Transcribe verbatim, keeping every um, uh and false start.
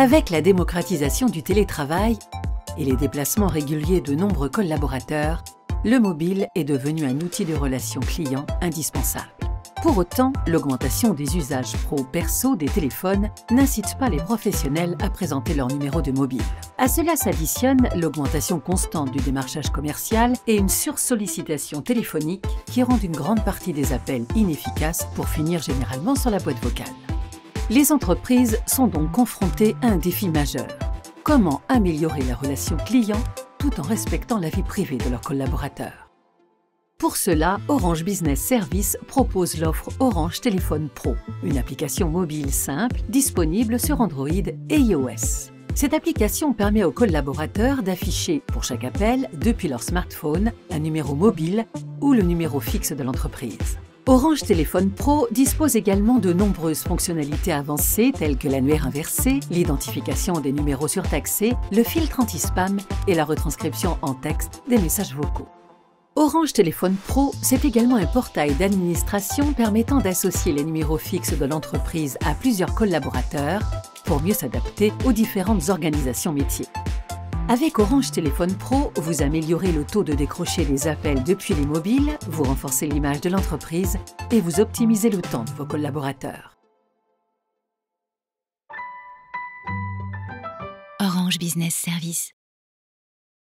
Avec la démocratisation du télétravail et les déplacements réguliers de nombreux collaborateurs, le mobile est devenu un outil de relation client indispensable. Pour autant, l'augmentation des usages pro-perso des téléphones n'incite pas les professionnels à présenter leur numéro de mobile. À cela s'additionne l'augmentation constante du démarchage commercial et une sursollicitation téléphonique qui rendent une grande partie des appels inefficaces pour finir généralement sur la boîte vocale. Les entreprises sont donc confrontées à un défi majeur. Comment améliorer la relation client tout en respectant la vie privée de leurs collaborateurs? Pour cela, Orange Business Services propose l'offre Orange Téléphone Pro, une application mobile simple disponible sur Android et iOS. Cette application permet aux collaborateurs d'afficher pour chaque appel, depuis leur smartphone, un numéro mobile ou le numéro fixe de l'entreprise. Orange Téléphone Pro dispose également de nombreuses fonctionnalités avancées telles que l'annuaire inversé, l'identification des numéros surtaxés, le filtre anti-spam et la retranscription en texte des messages vocaux. Orange Téléphone Pro, c'est également un portail d'administration permettant d'associer les numéros fixes de l'entreprise à plusieurs collaborateurs pour mieux s'adapter aux différentes organisations métiers. Avec Orange Téléphone Pro, vous améliorez le taux de décrocher des appels depuis les mobiles, vous renforcez l'image de l'entreprise et vous optimisez le temps de vos collaborateurs. Orange Business Services.